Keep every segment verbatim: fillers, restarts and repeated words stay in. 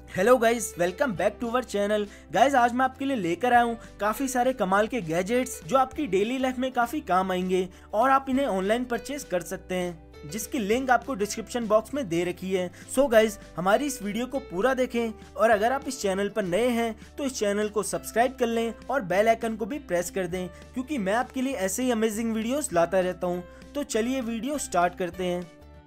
Hello guys, welcome back to our channel. Guys आज मैं आपके लिए लेकर आया हूँ काफी सारे कमाल के गैजेट्स जो आपकी डेली लाइफ में काफी काम आएंगे और आप इन्हें ऑनलाइन परचेज कर सकते हैं, जिसकी लिंक आपको डिस्क्रिप्शन बॉक्स में दे रखी है। सो गाइज हमारी इस वीडियो को पूरा देखें और अगर आप इस चैनल पर नए हैं तो इस चैनल को सब्सक्राइब कर लें और बेल आइकन को भी प्रेस कर दें, क्योंकि मैं आपके लिए ऐसे ही अमेजिंग वीडियोस लाता रहता हूँ। तो चलिए वीडियो स्टार्ट करते हैं।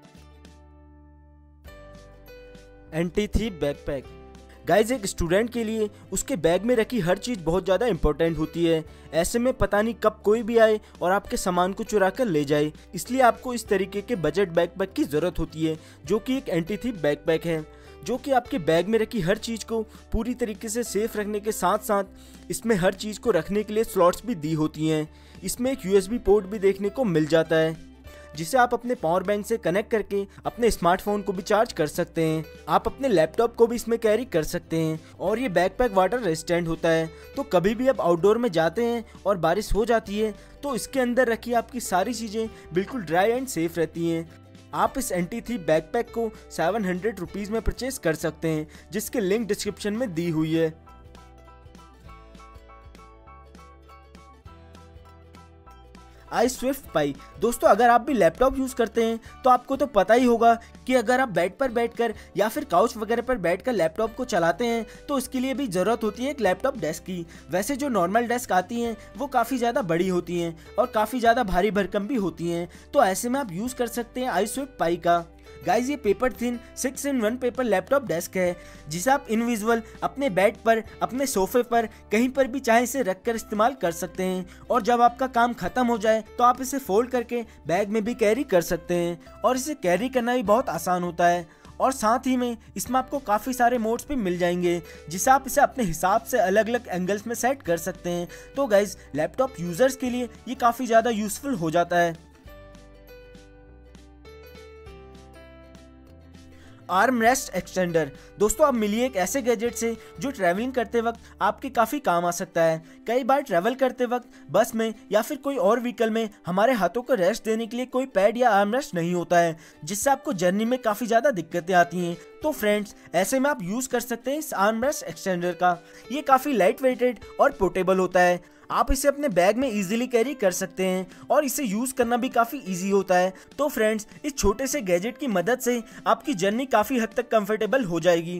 Anti thief backpack. गाइज एक स्टूडेंट के लिए उसके बैग में रखी हर चीज़ बहुत ज़्यादा इंपॉर्टेंट होती है। ऐसे में पता नहीं कब कोई भी आए और आपके सामान को चुरा कर ले जाए, इसलिए आपको इस तरीके के बजट बैकपैक की ज़रूरत होती है, जो कि एक एंटी थीफ बैकपैक है, जो कि आपके बैग में रखी हर चीज़ को पूरी तरीके से सेफ रखने के साथ साथ इसमें हर चीज़ को रखने के लिए स्लॉट्स भी दी होती हैं। इसमें एक यूएसबी पोर्ट भी देखने को मिल जाता है, जिसे आप अपने पावर बैंक से कनेक्ट करके अपने स्मार्टफोन को भी चार्ज कर सकते हैं। आप अपने लैपटॉप को भी इसमें कैरी कर सकते हैं और ये बैकपैक वाटर रेजिस्टेंट होता है, तो कभी भी आप आउटडोर में जाते हैं और बारिश हो जाती है तो इसके अंदर रखी आपकी सारी चीज़ें बिल्कुल ड्राई एंड सेफ रहती हैं। आप इस एंटी थीफ बैकपैक को सेवन हंड्रेड रुपीज़ में परचेज कर सकते हैं, जिसकी लिंक डिस्क्रिप्शन में दी हुई है। आई स्विफ्ट पाई। दोस्तों अगर आप भी लैपटॉप यूज़ करते हैं तो आपको तो पता ही होगा कि अगर आप बेड पर बैठकर या फिर काउच वगैरह पर बैठकर लैपटॉप को चलाते हैं तो इसके लिए भी ज़रूरत होती है एक लैपटॉप डेस्क की। वैसे जो नॉर्मल डेस्क आती हैं वो काफ़ी ज़्यादा बड़ी होती हैं और काफ़ी ज़्यादा भारी भरकम भी होती हैं, तो ऐसे में आप यूज़ कर सकते हैं आई स्विफ्ट पाई का। गाइज ये paper thin six in one paper laptop desk है, जिसे आप इनविजुअल अपने बेड पर, अपने सोफे पर, कहीं पर भी चाहे इसे रखकर इस्तेमाल कर सकते हैं। और जब आपका काम खत्म हो जाए तो आप इसे फोल्ड करके बैग में भी कैरी कर सकते हैं और इसे कैरी करना भी बहुत आसान होता है। और साथ ही में इसमें आपको काफ़ी सारे मोड्स भी मिल जाएंगे, जिसे आप इसे अपने हिसाब से अलग अलग एंगल्स में सेट कर सकते हैं। तो गाइज लैपटॉप यूजर्स के लिए ये काफ़ी ज़्यादा यूजफुल हो जाता है। Arm rest extender. दोस्तों अब मिलिए एक ऐसे गैजेट से जो ट्रैवलिंग करते वक्त आपके काफ़ी काम आ सकता है। कई बार ट्रैवल करते वक्त बस में या फिर कोई और व्हीकल में हमारे हाथों को रेस्ट देने के लिए कोई पैड या आर्म रेस्ट नहीं होता है, जिससे आपको जर्नी में काफ़ी ज़्यादा दिक्कतें आती हैं। तो फ्रेंड्स ऐसे में आप यूज़ कर सकते हैं इस आर्म रेस्ट एक्सटेंडर का। ये काफ़ी लाइट वेटेड और पोर्टेबल होता है। आप इसे अपने बैग में इजीली कैरी कर सकते हैं और इसे यूज़ करना भी काफ़ी इजी होता है। तो फ्रेंड्स इस छोटे से गैजेट की मदद से आपकी जर्नी काफ़ी हद तक कंफर्टेबल हो जाएगी।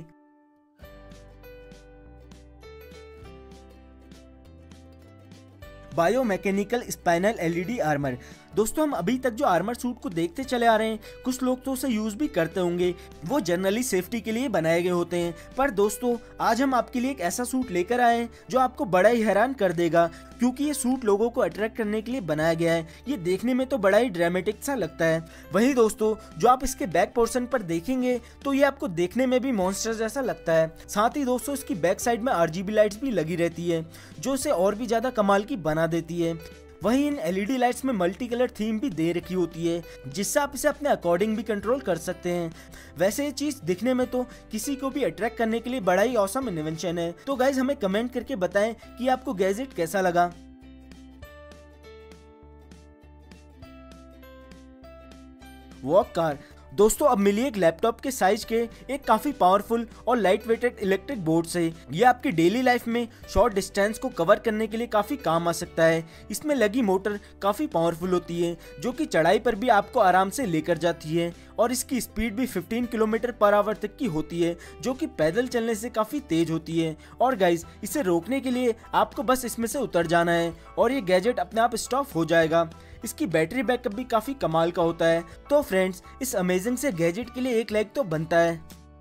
Biomechanical spinal LED armour. दोस्तों हम अभी तक जो आर्मर सूट को देखते चले आ रहे हैं, कुछ लोग तो उसे यूज भी करते होंगे, वो जनरली सेफ्टी के लिए बनाए गए होते हैं। पर दोस्तों आज हम आपके लिए एक ऐसा सूट लेकर आए हैं जो आपको बड़ा ही हैरान कर देगा, क्योंकि ये सूट लोगों को अट्रैक्ट करने के लिए बनाया गया है। ये देखने में तो बड़ा ही ड्रामेटिक सा लगता है। वहीं दोस्तों जो आप इसके बैक पोर्शन पर देखेंगे तो ये आपको देखने में भी मॉन्स्टर जैसा लगता है। साथ ही दोस्तों इसकी बैक साइड में आरजीबी लाइट्स भी लगी रहती है, जो इसे और भी ज्यादा कमाल की बना देती है। वहीं इन एलईडी लाइट्स में मल्टी कलर थीम भी दे रखी होती है, जिससे आप इसे अपने अकॉर्डिंग भी कंट्रोल कर सकते हैं। वैसे ये चीज दिखने में तो किसी को भी अट्रैक्ट करने के लिए बड़ा ही ऑसम इन्वेंशन है। तो गाइज हमें कमेंट करके बताएं कि आपको गैजेट कैसा लगा। Walk car. दोस्तों अब मिलिए एक लैपटॉप के साइज के एक काफी पावरफुल और लाइट वेटेड इलेक्ट्रिक बोर्ड से। ये आपकी डेली लाइफ में शॉर्ट डिस्टेंस को कवर करने के लिए काफी काम आ सकता है। इसमें लगी मोटर काफी पावरफुल होती है, जो कि चढ़ाई पर भी आपको आराम से लेकर जाती है और इसकी स्पीड भी फिफ्टीन किलोमीटर पर आवर तक की होती है, जो कि पैदल चलने से काफी तेज होती है। और गाइज इसे रोकने के लिए आपको बस इसमें से उतर जाना है और ये गैजेट अपने आप स्टॉप हो जाएगा। इसकी बैटरी बैकअप भी काफी कमाल का होता है। तो फ्रेंड्स इस अमेजिंग से गैजेट के लिए एक लाइक तो बनता है।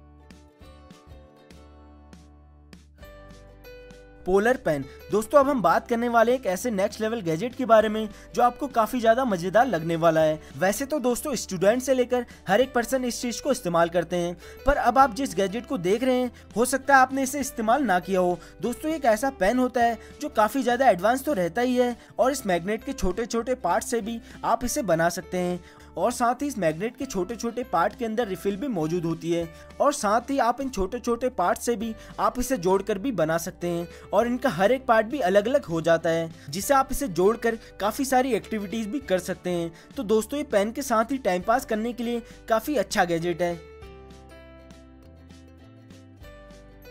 Polar pen. दोस्तों अब हम बात करने वाले एक ऐसे नेक्स्ट लेवल गैजेट के बारे में जो आपको काफी ज्यादा मजेदार लगने वाला है। वैसे तो दोस्तों स्टूडेंट से लेकर हर एक पर्सन इस चीज को इस्तेमाल करते हैं, पर अब आप जिस गैजेट को देख रहे हैं हो सकता है आपने इसे इस्तेमाल ना किया हो। दोस्तों एक ऐसा पेन होता है जो काफी ज्यादा एडवांस तो रहता ही है और इस मैग्नेट के छोटे छोटे पार्ट से भी आप इसे बना सकते हैं। और साथ ही इस मैग्नेट के छोटे छोटे पार्ट के अंदर रिफिल भी मौजूद होती है और साथ ही आप इन छोटे छोटे पार्ट से भी आप इसे जोड़कर भी बना सकते हैं और इनका हर एक पार्ट भी अलग अलग हो जाता है, जिसे आप इसे जोड़कर काफी सारी एक्टिविटीज भी कर सकते हैं। तो दोस्तों ये पेन के साथ ही टाइम पास करने के लिए काफी अच्छा गैजेट है।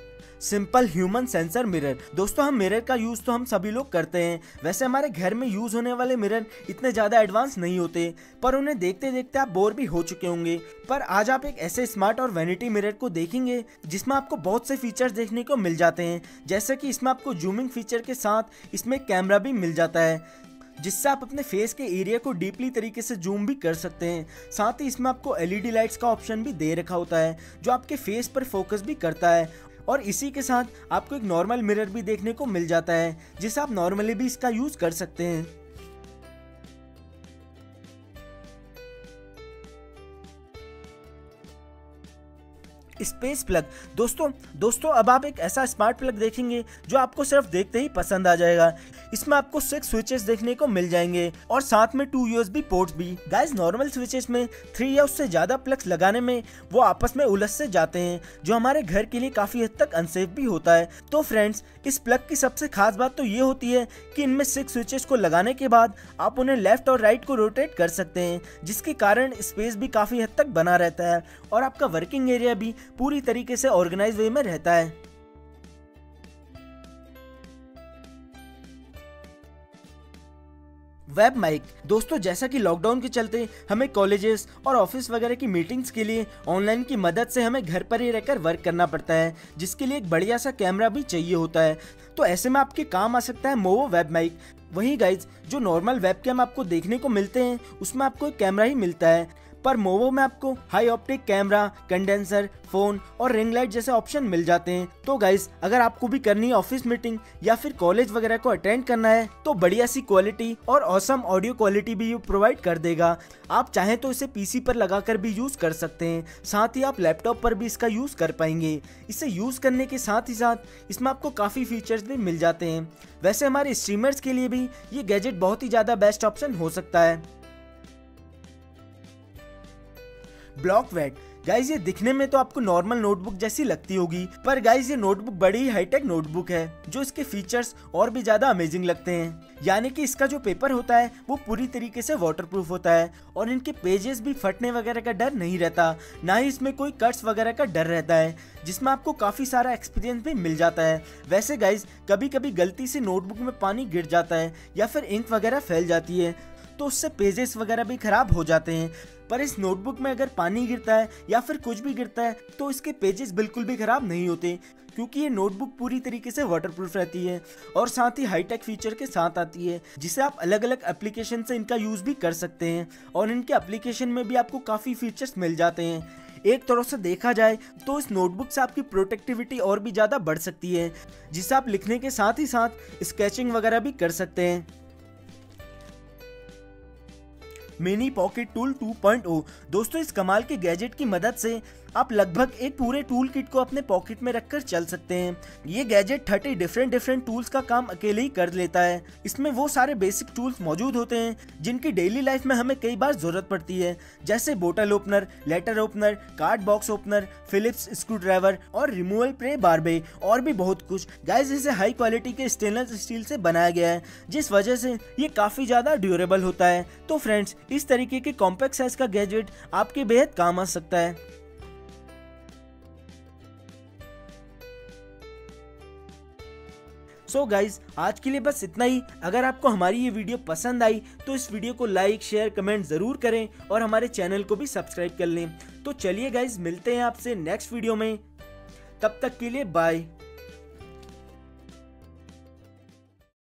Simple human sensor mirror. दोस्तों हम मिरर का यूज तो हम सभी लोग करते हैं। वैसे हमारे घर में यूज होने वाले मिरर इतने ज्यादा एडवांस नहीं होते, पर उन्हें देखते देखते आप बोर भी हो चुके होंगे। पर आज आप एक ऐसे स्मार्ट और वैनिटी मिरर को देखेंगे जिसमें आपको बहुत से फीचर्स देखने को मिल जाते हैं। जैसे कि इसमें आपको जूमिंग फीचर के साथ इसमें कैमरा भी मिल जाता है, जिससे आप अपने फेस के एरिया को डीपली तरीके से जूम भी कर सकते हैं। साथ ही इसमें आपको एलईडी लाइट्स का ऑप्शन भी दे रखा होता है जो आपके फेस पर फोकस भी करता है। और इसी के साथ आपको एक नॉर्मल मिरर भी देखने को मिल जाता है जिसे आप नॉर्मली भी इसका यूज कर सकते हैं। Space plug. दोस्तों दोस्तों अब आप एक ऐसा स्मार्ट प्लग देखेंगे जो आपको सिर्फ देखते ही पसंद आ जाएगा। इसमें आपको सिक्स स्विचेस देखने को मिल जाएंगे और साथ में टू यूएसबी पोर्ट्स भी। गाइस नॉर्मल स्विचेस में थ्री या उससे ज्यादा प्लग्स लगाने में वो आपस में उलझ से जाते हैं, जो हमारे घर के लिए काफी हद तक अनसेफ भी होता है। तो फ्रेंड्स इस प्लग की सबसे खास बात तो ये होती है कि इनमें सिक्स स्विचेस को लगाने के बाद आप उन्हें लेफ्ट और राइट को रोटेट कर सकते हैं, जिसके कारण स्पेस भी काफी हद तक बना रहता है और आपका वर्किंग एरिया भी पूरी तरीके से ऑर्गेनाइज वे में रहता है। Web mic. दोस्तों जैसा कि लॉकडाउन के चलते हमें कॉलेजेस और ऑफिस वगैरह की मीटिंग्स के लिए ऑनलाइन की मदद से हमें घर पर ही रहकर वर्क करना पड़ता है, जिसके लिए एक बढ़िया सा कैमरा भी चाहिए होता है। तो ऐसे में आपके काम आ सकता है मोवो वेब माइक। वहीं गाइज जो नॉर्मल वेब कैम आपको देखने को मिलते हैं उसमें आपको एक कैमरा ही मिलता है, पर मोवो में आपको high optic camera, condenser, phone और रिंग लाइट जैसे ऑप्शन मिल जाते हैं। तो गाइस अगर आपको भी करनी है ऑफिस मीटिंग या फिर कॉलेज वगैरह को अटेंड करना है तो बढ़िया सी क्वालिटी और ऑसम ऑडियो क्वालिटी भी ये प्रोवाइड कर देगा। आप चाहें तो इसे पीसी पर लगाकर भी यूज कर सकते हैं, साथ ही आप लैपटॉप पर भी इसका यूज कर पाएंगे। इसे यूज करने के साथ ही साथ इसमें आपको काफी फीचर्स भी मिल जाते हैं। वैसे हमारे स्ट्रीमर्स के लिए भी ये गैजेट बहुत ही ज्यादा बेस्ट ऑप्शन हो सकता है। Block wait. गाइज ये दिखने में तो आपको नॉर्मल नोटबुक जैसी लगती होगी, पर गाइज ये नोटबुक बड़ी ही हाईटेक नोटबुक है जो इसके फीचर्स और भी ज्यादा अमेजिंग लगते हैं। यानी कि इसका जो पेपर होता है वो पूरी तरीके से वाटरप्रूफ होता है और इनके पेजेस भी फटने वगैरह का डर नहीं रहता, ना ही इसमें कोई कट्स वगैरह का डर रहता है, जिसमें आपको काफी सारा एक्सपीरियंस भी मिल जाता है। वैसे गाइज कभी कभी गलती से नोटबुक में पानी गिर जाता है या फिर इंक वगैरह फैल जाती है तो उससे पेजेस वगैरह भी खराब हो जाते हैं, पर इस नोटबुक में अगर पानी गिरता है या फिर कुछ भी गिरता है तो इसके पेजेस बिल्कुल भी खराब नहीं होते, क्योंकि ये नोटबुक पूरी तरीके से वाटरप्रूफ रहती है और साथ ही हाईटेक फीचर के साथ आती है, जिसे आप अलग अलग एप्लीकेशन से इनका यूज भी कर सकते हैं और इनके एप्लीकेशन में भी आपको काफी फीचर्स मिल जाते हैं। एक तरह से देखा जाए तो इस नोटबुक से आपकी प्रोटेक्टिविटी और भी ज्यादा बढ़ सकती है, जिसे आप लिखने के साथ ही साथ स्केचिंग वगैरह भी कर सकते हैं। Mini pocket tool two point O. दोस्तों इस कमाल के गैजेट की मदद से आप लगभग एक पूरे टूल किट को अपने पॉकेट में रखकर चल सकते हैं। ये gadget thirty different different tools का काम अकेले ही कर लेता है। इसमें वो सारे बेसिक टूल्स मौजूद होते हैं जिनकी डेली लाइफ में हमें कई बार जरूरत पड़ती है, जैसे बोतल opener, letter opener, card box opener, Phillips screwdriver और रिमूवल प्रे बारबे और भी बहुत कुछ। गाइस इसे हाई क्वालिटी के स्टेनलेस स्टील से बनाया गया है, जिस वजह से ये काफी ज्यादा ड्यूरेबल होता है। तो फ्रेंड्स इस तरीके के कॉम्पैक्ट साइज का गैजेट आपके बेहद काम आ सकता है। सो so गाइज आज के लिए बस इतना ही। अगर आपको हमारी ये वीडियो पसंद आई तो इस वीडियो को लाइक शेयर कमेंट जरूर करें और हमारे चैनल को भी सब्सक्राइब कर लें। तो चलिए गाइज मिलते हैं आपसे नेक्स्ट वीडियो में, तब तक के लिए बाय।